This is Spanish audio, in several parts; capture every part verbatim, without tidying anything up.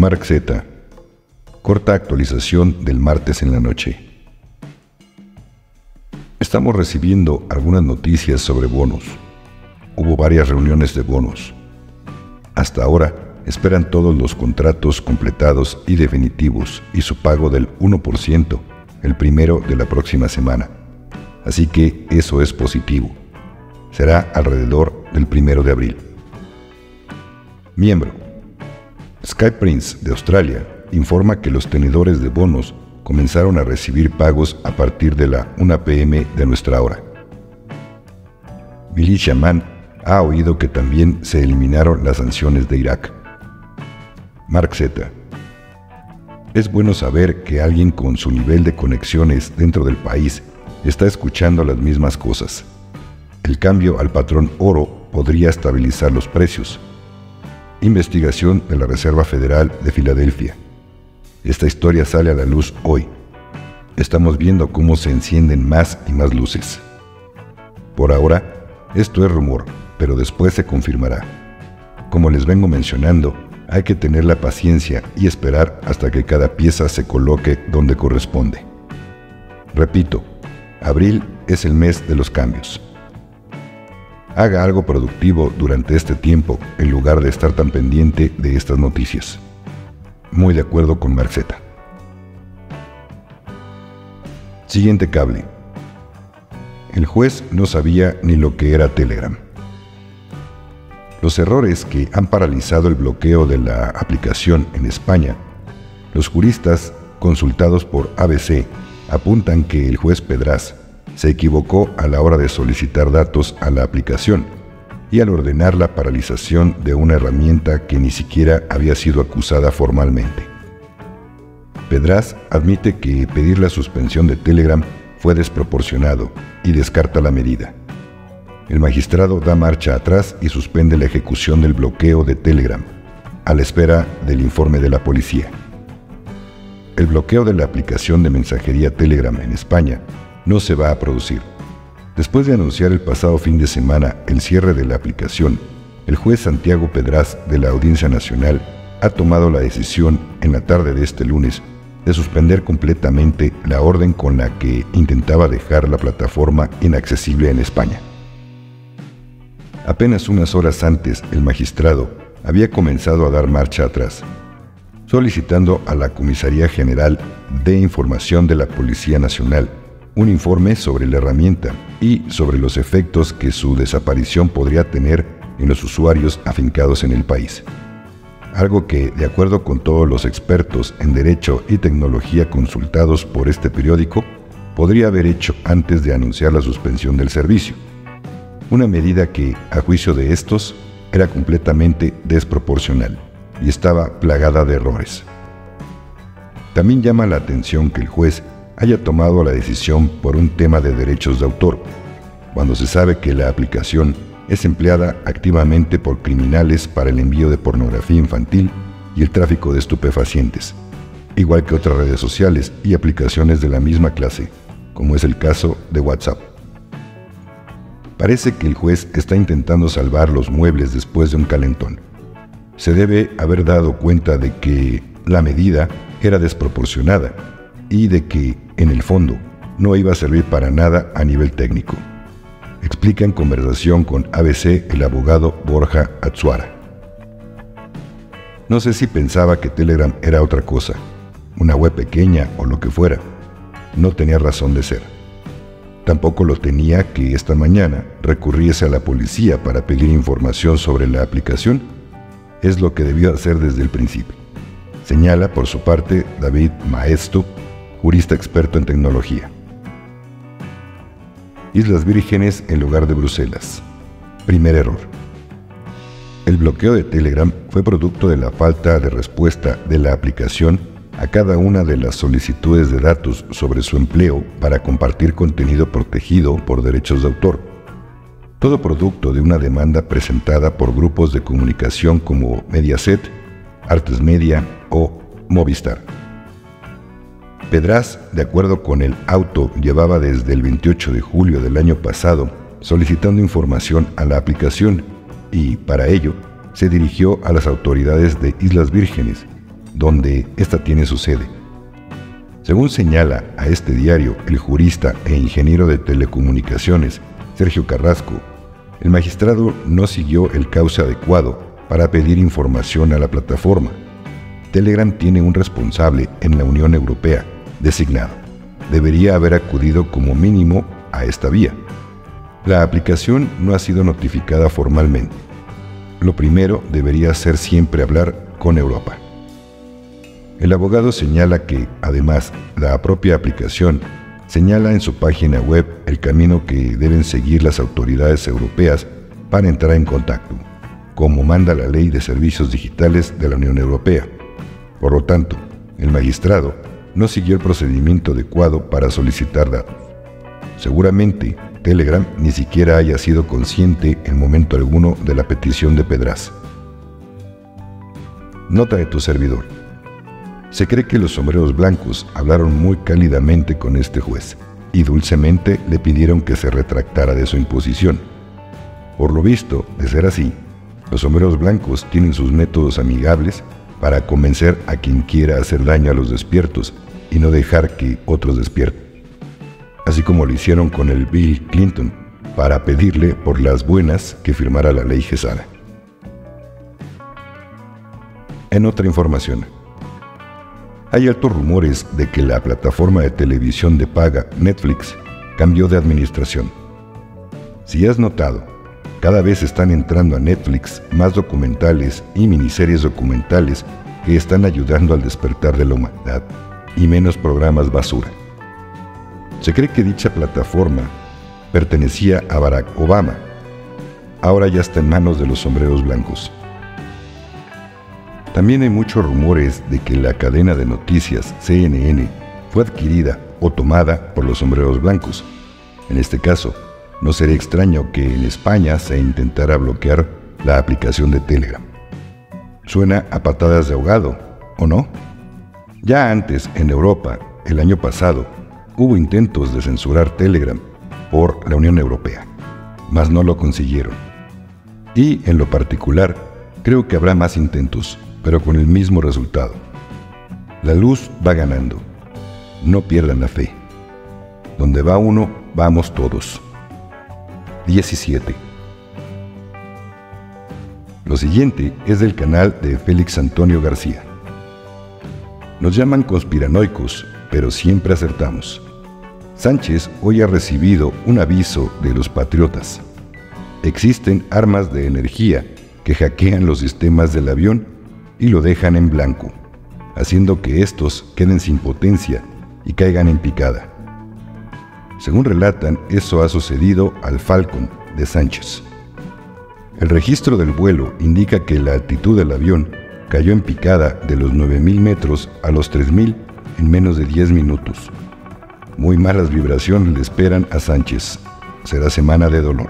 Mark Z. Corta actualización del martes en la noche. Estamos recibiendo algunas noticias sobre bonos. Hubo varias reuniones de bonos. Hasta ahora esperan todos los contratos completados y definitivos y su pago del uno por ciento el primero de la próxima semana. Así que eso es positivo. Será alrededor del primero de abril. Miembro. Sky Prince de Australia informa que los tenedores de bonos comenzaron a recibir pagos a partir de la una pe eme de nuestra hora. Militia Man ha oído que también se eliminaron las sanciones de Irak. Mark Z. Es bueno saber que alguien con su nivel de conexiones dentro del país está escuchando las mismas cosas. El cambio al patrón oro podría estabilizar los precios. Investigación de la Reserva Federal de Filadelfia. Esta historia sale a la luz hoy. Estamos viendo cómo se encienden más y más luces. Por ahora, esto es rumor, pero después se confirmará. Como les vengo mencionando, hay que tener la paciencia y esperar hasta que cada pieza se coloque donde corresponde. Repito, abril es el mes de los cambios. Haga algo productivo durante este tiempo en lugar de estar tan pendiente de estas noticias. Muy de acuerdo con Mark Z. Siguiente cable. El juez no sabía ni lo que era Telegram. Los errores que han paralizado el bloqueo de la aplicación en España, los juristas consultados por A B C apuntan que el juez Pedraz se equivocó a la hora de solicitar datos a la aplicación y al ordenar la paralización de una herramienta que ni siquiera había sido acusada formalmente. Pedraz admite que pedir la suspensión de Telegram fue desproporcionado y descarta la medida. El magistrado da marcha atrás y suspende la ejecución del bloqueo de Telegram, a la espera del informe de la policía. El bloqueo de la aplicación de mensajería Telegram en España no se va a producir. Después de anunciar el pasado fin de semana el cierre de la aplicación, el juez Santiago Pedraz de la Audiencia Nacional ha tomado la decisión en la tarde de este lunes de suspender completamente la orden con la que intentaba dejar la plataforma inaccesible en España. Apenas unas horas antes, el magistrado había comenzado a dar marcha atrás, solicitando a la Comisaría General de Información de la Policía Nacional un informe sobre la herramienta y sobre los efectos que su desaparición podría tener en los usuarios afincados en el país. Algo que, de acuerdo con todos los expertos en derecho y tecnología consultados por este periódico, podría haber hecho antes de anunciar la suspensión del servicio. Una medida que, a juicio de estos, era completamente desproporcional y estaba plagada de errores. También llama la atención que el juez haya tomado la decisión por un tema de derechos de autor, cuando se sabe que la aplicación es empleada activamente por criminales para el envío de pornografía infantil y el tráfico de estupefacientes, igual que otras redes sociales y aplicaciones de la misma clase, como es el caso de WhatsApp. Parece que el juez está intentando salvar los muebles después de un calentón. Se debe haber dado cuenta de que la medida era desproporcionada y de que, en el fondo, no iba a servir para nada a nivel técnico, explica en conversación con A B C el abogado Borja Atsuara. No sé si pensaba que Telegram era otra cosa, una web pequeña o lo que fuera. No tenía razón de ser. Tampoco lo tenía que esta mañana recurriese a la policía para pedir información sobre la aplicación. Es lo que debió hacer desde el principio, señala por su parte David Maestu, jurista experto en tecnología. Islas Vírgenes en lugar de Bruselas. Primer error. El bloqueo de Telegram fue producto de la falta de respuesta de la aplicación a cada una de las solicitudes de datos sobre su empleo para compartir contenido protegido por derechos de autor. Todo producto de una demanda presentada por grupos de comunicación como Mediaset, Artes Media o Movistar. Pedraz, de acuerdo con el auto, llevaba desde el veintiocho de julio del año pasado solicitando información a la aplicación y, para ello, se dirigió a las autoridades de Islas Vírgenes, donde ésta tiene su sede. Según señala a este diario el jurista e ingeniero de telecomunicaciones Sergio Carrasco, el magistrado no siguió el cauce adecuado para pedir información a la plataforma. Telegram tiene un responsable en la Unión Europea designado. Debería haber acudido como mínimo a esta vía. La aplicación no ha sido notificada formalmente. Lo primero debería ser siempre hablar con Europa. El abogado señala que, además, la propia aplicación señala en su página web el camino que deben seguir las autoridades europeas para entrar en contacto, como manda la Ley de Servicios Digitales de la Unión Europea. Por lo tanto, el magistrado no siguió el procedimiento adecuado para solicitar datos. Seguramente, Telegram ni siquiera haya sido consciente en momento alguno de la petición de Pedraza. Nota de tu servidor. Se cree que los sombreros blancos hablaron muy cálidamente con este juez y dulcemente le pidieron que se retractara de su imposición. Por lo visto, de ser así, los sombreros blancos tienen sus métodos amigables para convencer a quien quiera hacer daño a los despiertos y no dejar que otros despierten. Así como lo hicieron con el Bill Clinton para pedirle por las buenas que firmara la ley Quesada. En otra información, hay altos rumores de que la plataforma de televisión de paga Netflix cambió de administración. Si has notado, cada vez están entrando a Netflix más documentales y miniseries documentales que están ayudando al despertar de la humanidad y menos programas basura. Se cree que dicha plataforma pertenecía a Barack Obama. Ahora ya está en manos de los sombreros blancos. También hay muchos rumores de que la cadena de noticias C N N fue adquirida o tomada por los sombreros blancos. En este caso, no sería extraño que en España se intentara bloquear la aplicación de Telegram. Suena a patadas de ahogado, ¿o no? Ya antes, en Europa, el año pasado, hubo intentos de censurar Telegram por la Unión Europea, mas no lo consiguieron. Y, en lo particular, creo que habrá más intentos, pero con el mismo resultado. La luz va ganando. No pierdan la fe. Donde va uno, vamos todos. diecisiete. Lo siguiente es del canal de Félix Antonio García. Nos llaman conspiranoicos, pero siempre acertamos. Sánchez hoy ha recibido un aviso de los patriotas. Existen armas de energía que hackean los sistemas del avión y lo dejan en blanco, haciendo que estos queden sin potencia y caigan en picada. Según relatan, eso ha sucedido al Falcon de Sánchez. El registro del vuelo indica que la altitud del avión cayó en picada de los nueve mil metros a los tres mil en menos de diez minutos. Muy malas vibraciones le esperan a Sánchez. Será semana de dolor.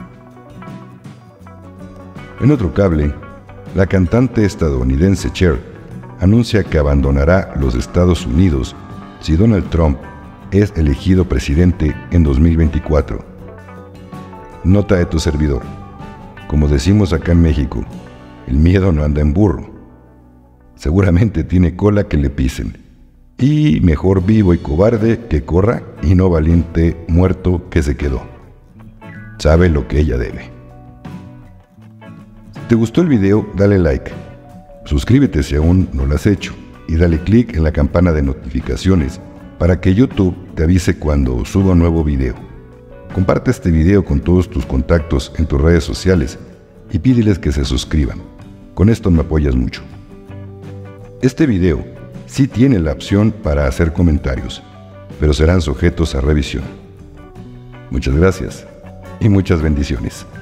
En otro cable, la cantante estadounidense Cher anuncia que abandonará los Estados Unidos si Donald Trump es elegido presidente en dos mil veinticuatro. Nota de tu servidor. Como decimos acá en México, el miedo no anda en burro. Seguramente tiene cola que le pisen. Y mejor vivo y cobarde que corra y no valiente muerto que se quedó. Sabe lo que ella debe. Si te gustó el video, dale like. Suscríbete si aún no lo has hecho y dale clic en la campana de notificaciones para que YouTube te avise cuando suba un nuevo video. Comparte este video con todos tus contactos en tus redes sociales y pídeles que se suscriban. Con esto me apoyas mucho. Este video sí tiene la opción para hacer comentarios, pero serán sujetos a revisión. Muchas gracias y muchas bendiciones.